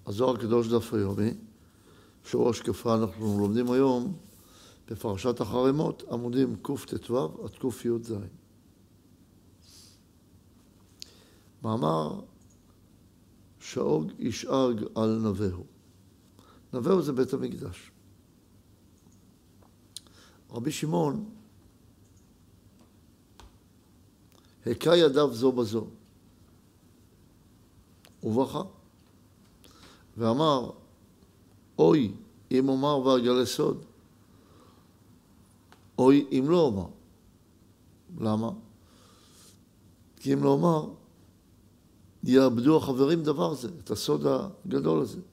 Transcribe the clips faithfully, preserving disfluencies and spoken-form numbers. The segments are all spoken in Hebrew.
הזוהר הקדוש דף היומי, שורש כפרה אנחנו לומדים היום בפרשת החרמות, עמודים קט"ו עד קי"ז. מאמר שאוג ישאג על נבהו. נבהו זה בית המקדש. רבי שמעון הכה ידיו זו בזו ובכה ואמר, אוי אם אומר ואגלה סוד, אוי אם לא אומר. למה? כי אם לא אומר יאבדו החברים דבר זה, את הסוד הגדול הזה.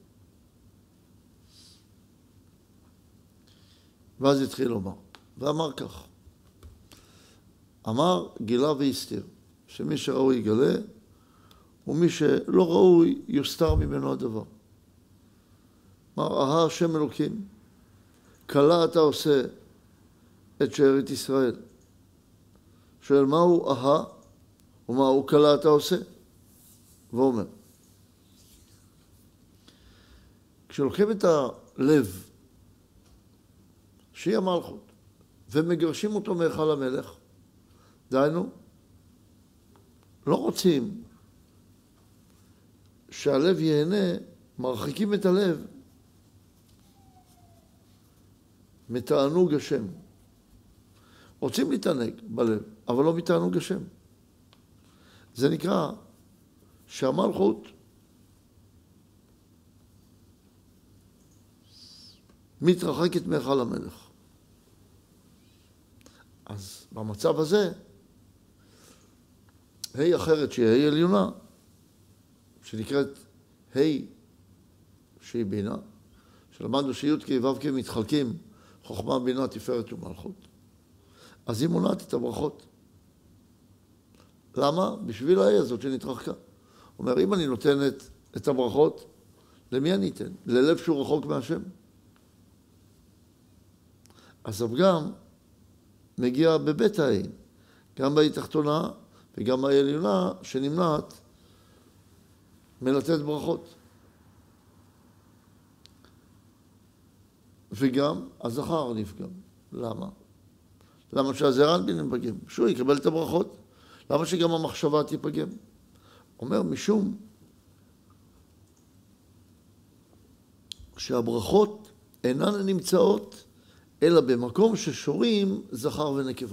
ואז התחיל לומר, ואמר כך, אמר גילה והסתיר, שמי שראוי יגלה, ומי שלא ראוי יוסתר ממנו הדבר. אמר, אהה השם אלוקים, קלה אתה עושה את שארית ישראל. שואל, מהו אהה ומהו קלה אתה עושה? ואומר, כשלוקחים את הלב, שהיא המלכות, ומגרשים אותו מהיכל המלך, דיינו, לא רוצים שהלב ייהנה, מרחיקים את הלב מתענוג השם. רוצים להתענג בלב, אבל לא מתענוג השם. זה נקרא שהמלכות מתרחקת מהיכל המלך. אז במצב הזה, ה' אחרת שהיא ה' עליונה, שנקראת ה' שהיא בינה, שלמדנו שי' כ' ו' כ' מתחלקים חוכמה, בינה, תפארת ומלכות. אז היא מונעת את הברכות. למה? בשביל הה' הזאת שנתרחקה. אומר, אם אני נותנת את הברכות, למי אני אתן? ללב שהוא רחוק מהשם. אז הפגם מגיע בבית העין, גם בהיא תחתונה וגם בהיא עליונה שנמנעת מלתת ברכות. וגם הזכר נפגם. למה? למה שהזרע אנפין נפגם? שהוא יקבל את הברכות. למה שגם המחשבה תיפגם? אומר משום שהברכות אינן נמצאות אלא במקום ששורים זכר ונקבה.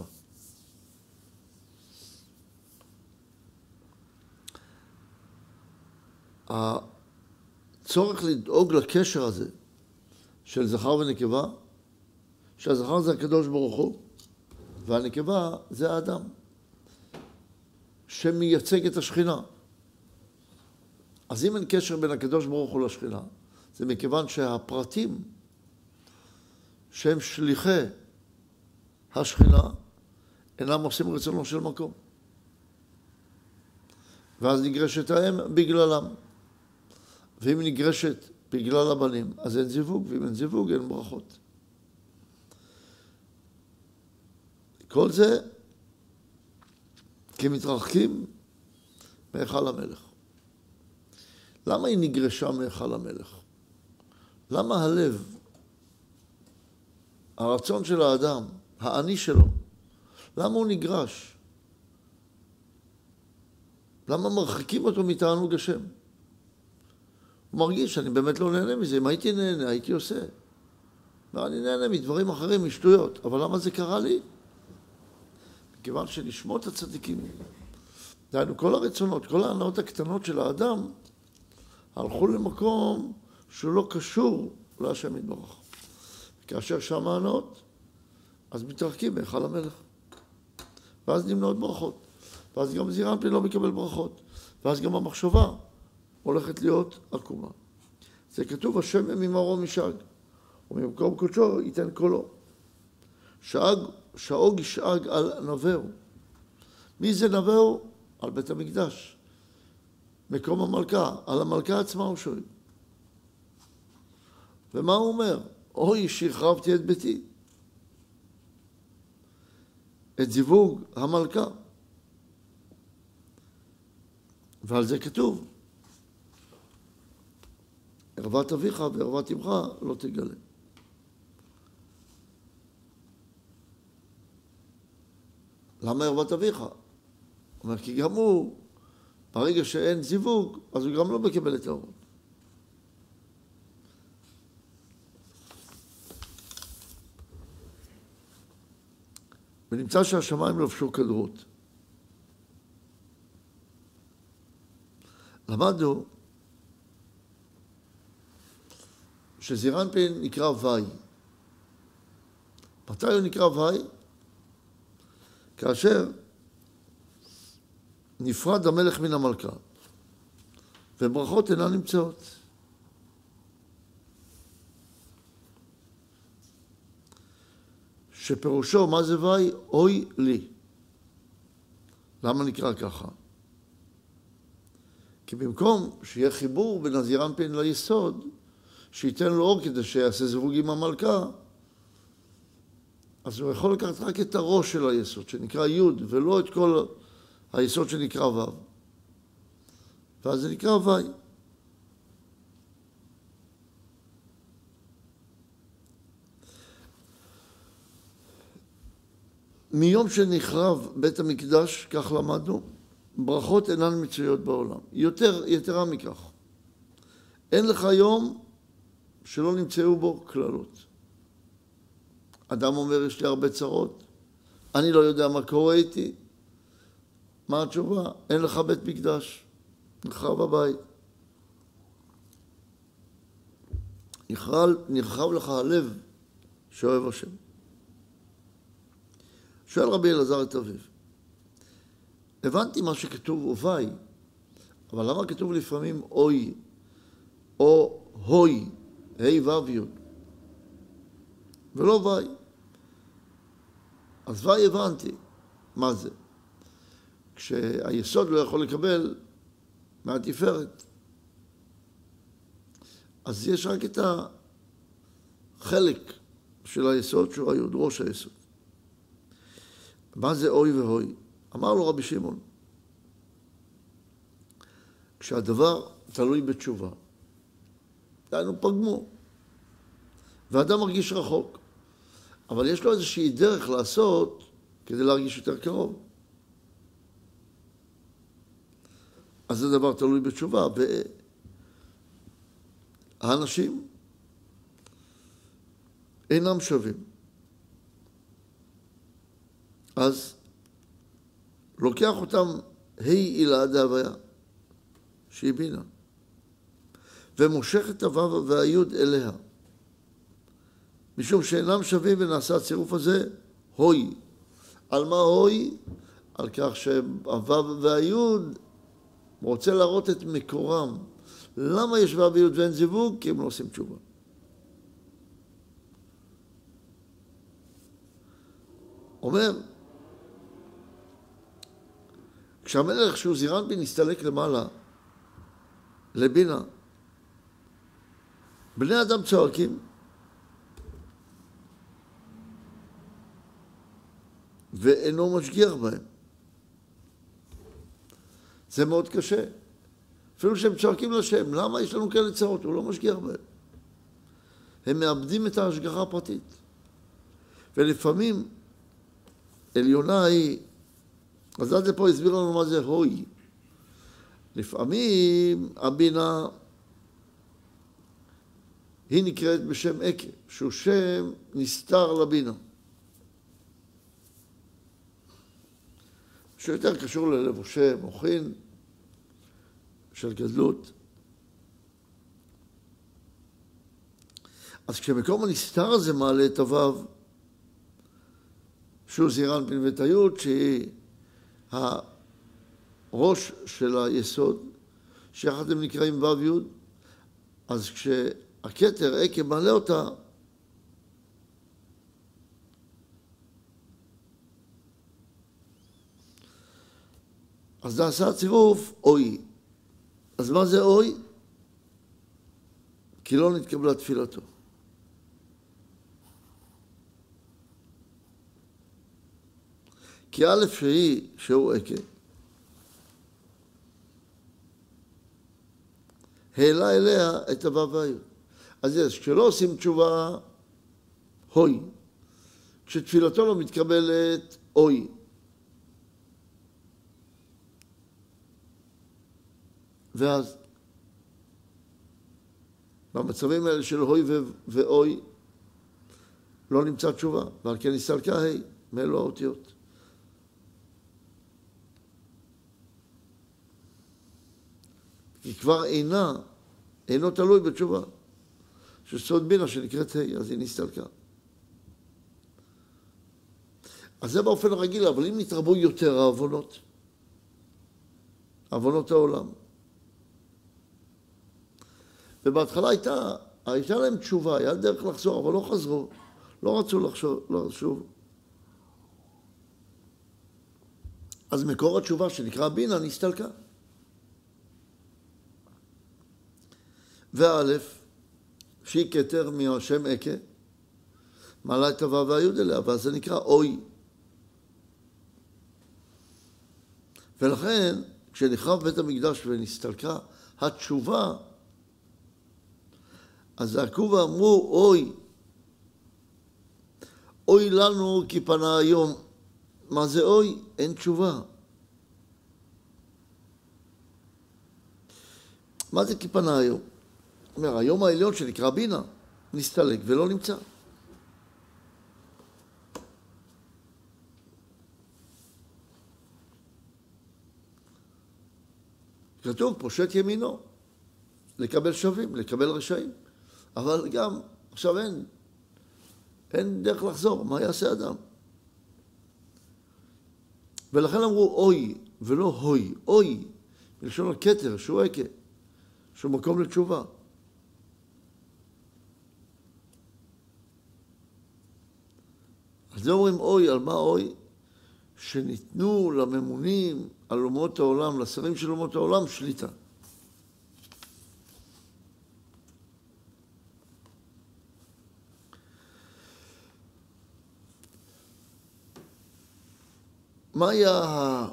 הצורך לדאוג לקשר הזה של זכר ונקבה, שהזכר זה הקדוש ברוך הוא, והנקבה זה האדם, שמייצג את השכינה. אז אם אין קשר בין הקדוש ברוך הוא לשכינה, זה מכיוון שהפרטים שהם שליחי השכינה אינם עושים רצונו של מקום. ואז נגרשת האם בגללם. ואם נגרשת בגלל הבנים, אז אין זיווג, ואם אין זיווג אין ברכות. כל זה כי מתרחקים מהיכל המלך. למה היא נגרשה מהיכל המלך? למה הלב, הרצון של האדם, האני שלו, למה הוא נגרש? למה מרחיקים אותו מתענוג השם? הוא מרגיש שאני באמת לא נהנה מזה. אם הייתי נהנה, הייתי עושה. אני נהנה מדברים אחרים, משטויות. אבל למה זה קרה לי? מכיוון שנשמות הצדיקים, דהיינו כל הרצונות, כל ההנאות הקטנות של האדם, הלכו למקום שהוא לא קשור להשם יתברך. כאשר שם ההנאות, אז מתרחקים מהיכל המלך. ואז נמנעות ברכות. ואז גם זעיר אנפין לא מקבל ברכות. ואז גם המחשבה הולכת להיות עקומה. זה כתוב, השם ממרום ישאג, וממקום קודשו ייתן קולו. שאג, שאוג ישאג על נבהו. מי זה נבהו? על בית המקדש. מקום המלכה, על המלכה עצמה הוא שואל. ומה הוא אומר? אוי, שהחרבתי את ביתי. את זיווג המלכה. ועל זה כתוב. ערוות אביך וערוות אמך לא תגלה. למה ערוות אביך? הוא אומר, כי גם הוא, ברגע שאין זיווג, אז הוא גם לא מקבל את הערוות. ונמצא שהשמיים לבשו כדרות. למדנו שזעיר אנפין נקרא וי. מתי הוא נקרא וי? כאשר נפרד המלך מן המלכה, וברכות אינן נמצאות. שפירושו, מה זה וי? אוי לי. למה נקרא ככה? כי במקום שיהיה חיבור בין הזעיר אנפין ליסוד, שייתן לו אור כדי שיעשה זיווג עם המלכה, אז הוא יכול לקחת רק את הראש של היסוד, שנקרא י', ולא את כל היסוד שנקרא ו'. ואז זה נקרא וי. מיום שנחרב בית המקדש, כך למדנו, ברכות אינן מצויות בעולם. יותר, יתרה מכך. אין לך יום שלא נמצאו בו כללות. אדם אומר, יש לי הרבה צרות, אני לא יודע מה קורה איתי. מה התשובה? אין לך בית מקדש, נחרב הבית. נחרב, נחרב לך הלב שאוהב השם. שואל רבי אלעזר את אביו, הבנתי מה שכתוב אובי, אבל למה כתוב לפעמים אוי או הוי, ה' ו' י' ולא וי? אז וי הבנתי מה זה. כשהיסוד לא יכול לקבל מהתפארת, אז יש רק את החלק של היסוד שהוא היוד, ראש היסוד. מה זה אוי והוי? אמר לו רבי שמעון, כשהדבר תלוי בתשובה, דהיינו פגמו, ואדם מרגיש רחוק, אבל יש לו איזושהי דרך לעשות כדי להרגיש יותר קרוב. אז זה דבר תלוי בתשובה, והאנשים אינם שווים. אז לוקח אותם היא אלה דהוויה, שהיא בינה, ומושך את הוו והיוד אליה, משום שאינם שווים, ונעשה הצירוף הזה הוי. על מה הוי? על כך שהוו והיוד רוצה להראות את מקורם. למה יש וו ויוד ואין זיווג? כי הם לא עושים תשובה. אומר, כשהמלך שהוא זעיר אנפין נסתלק למעלה, לבינה, בני אדם צועקים, ואינו משגיח בהם. זה מאוד קשה. אפילו שהם צועקים לשם, למה יש לנו כאלה צרות? הוא לא משגיח בהם. הם מאבדים את ההשגחה הפרטית. ולפעמים עליונה היא, אז עד לפה הסביר לנו מה זה הוי. לפעמים הבינה היא נקראת בשם אקה, שהוא שם נסתר לבינה. שיותר קשור ללבושי מוחין של גדלות. אז כשמקום הנסתר הזה מעלה את הוו, שהוא זעיר אנפין ואת היוד, שהיא הראש של היסוד, שיחד הם נקראים וו יוד, אז כשהכתר אקה מעלה אותה, אז נעשה הצירוף אוי. אז מה זה אוי? כי לא נתקבלה תפילתו. כי א' שהיא, שהוא אקה, העלה אליה את הוו והיוד. אז יש, כשלא עושים תשובה, הוי. כשתפילתו לא מתקבלת, אוי. ואז, במצבים האלה של הוי ואוי, לא נמצא תשובה, ועל כן נסתלקה ה' מאלו האותיות. כי כבר אינה, אינו תלוי בתשובה. שסוד בינה שנקראת ה', אז היא נסתלקה. אז זה באופן רגיל, אבל אם נתרבו יותר העוונות, עוונות העולם. ובהתחלה הייתה, הייתה להם תשובה, היה דרך לחזור, אבל לא חזרו, לא רצו לחשוב, לא שוב. אז מקור התשובה שנקרא בינה נסתלקה. והאלף, שהיא כתר מהשם אקה, מעלה את הוו והיוד אליה, ואז זה נקרא אוי. ולכן, כשנחרב בית המקדש ונסתלקה התשובה, אז זעקו ואמרו, אוי, אוי לנו כי פנה היום. מה זה אוי? אין תשובה. מה זה כי פנה היום? אומר, היום העליון שנקרא בינה, נסתלק ולא נמצא. כתוב, פושט ימינו, לקבל שווים, לקבל רשעים. אבל גם, עכשיו אין, אין דרך לחזור, מה יעשה אדם? ולכן אמרו אוי, ולא הוי, אוי, בלשון הכתר, שהוא אקה, שהוא מקום לתשובה. אז זה אומרים אוי, על מה אוי? שניתנו לממונים על אומות העולם, לשרים של אומות העולם, שליטה. מה היה,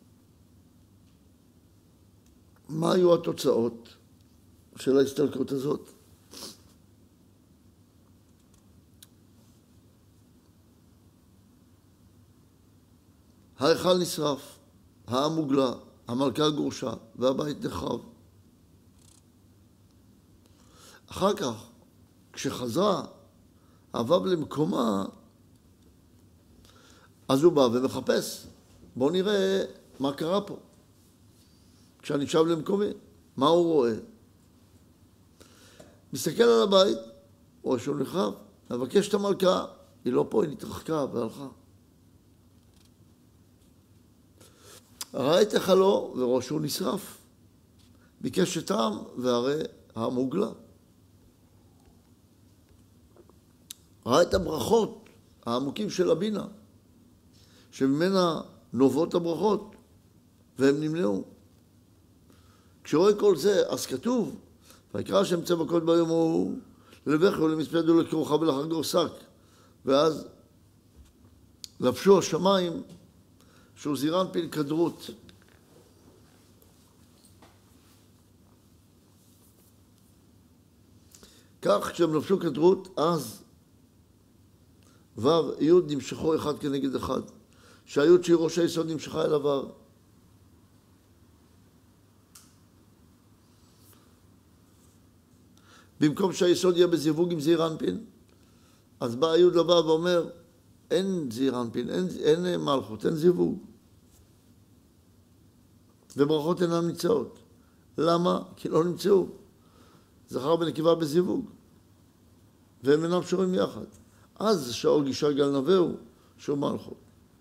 מה היו התוצאות של ההסתלקות הזאת? ההיכל נשרף, העם הוגלה, המלכה גורשה והבית נחרב. אחר כך, כשחזרה הוו למקומה, אז הוא בא ומחפש. בואו נראה מה קרה פה. כשאני שב למקומי, מה הוא רואה? מסתכל על הבית, רואה שהוא נחרב, מבקש את המלכה, היא לא פה, היא נתרחקה והלכה. ראה את היכלו ורואה שהוא נשרף. ביקש את העם והרי העם הוגלה. ראה את הברכות העמוקים של הבינה, שממנה נובעות הברכות, והם נמנעו. כשרואה כל זה, אז כתוב, ויקרא השם צבקות ביום ההוא, לבכי ולמספד ולכרוכה ולחגור שק. ואז לבשו השמיים, שהוא זעירנפין כדרות. כך כשהם לבשו כדרות, אז ו' י' נמשכו אחד כנגד אחד. שהי' שהיא ראש היסוד נמשכה אל הו'. במקום שהיסוד יהיה בזיווג עם זעירנפין, אז בא הי' לבא ואומר, אין זעירנפין, אין, אין מלכות, אין זיווג. וברכות אינן נמצאות. למה? כי לא נמצאו. זכר ונקבה בזיווג. והם אינם שורים יחד. אז שאול גישה גל נבהו, שהוא מלכות.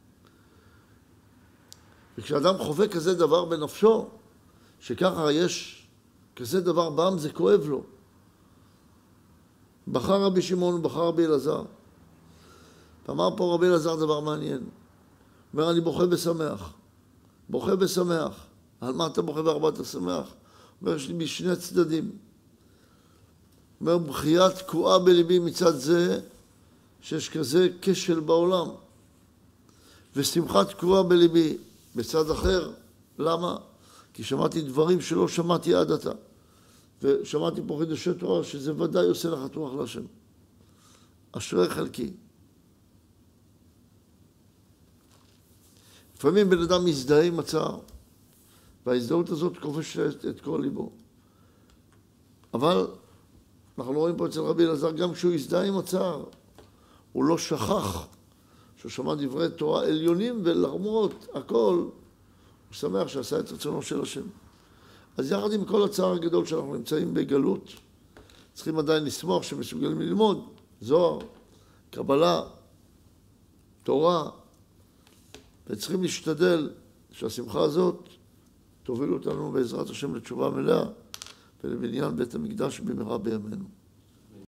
וכשאדם חווה כזה דבר בנפשו, שככה יש כזה דבר בעם, זה כואב לו. בחר רבי שמעון ובחר רבי אלעזר. אמר פה רבי אלעזר דבר מעניין. אומר, אני בוכה ושמח. בוכה ושמח. על מה אתה בוכה וארבע אתה שמח? אומר, יש לי משני צדדים. אומר, בחייה תקועה בליבי מצד זה, שיש כזה כשל בעולם. ושמחה תקועה בליבי בצד אחר. למה? כי שמעתי דברים שלא שמעתי עד עתה. ושמעתי פה חידושי תורה שזה ודאי עושה לך רוח להשם. אשרי חלקי. לפעמים בן אדם מזדהה עם הצער, וההזדהות הזאת כובשת את כל ליבו. אבל אנחנו רואים פה אצל רבי אלעזר, גם כשהוא הזדהה עם הצער, הוא לא שכח שהוא שמע דברי תורה עליונים ולמרות הכל, הוא שמח שעשה את רצונו של השם. אז יחד עם כל הצער הגדול שאנחנו נמצאים בגלות, צריכים עדיין לשמוח שמסוגלים ללמוד זוהר, קבלה, תורה, וצריכים להשתדל שהשמחה הזאת תוביל אותנו בעזרת השם לתשובה מלאה ולבניין בית המקדש במהרה בימינו.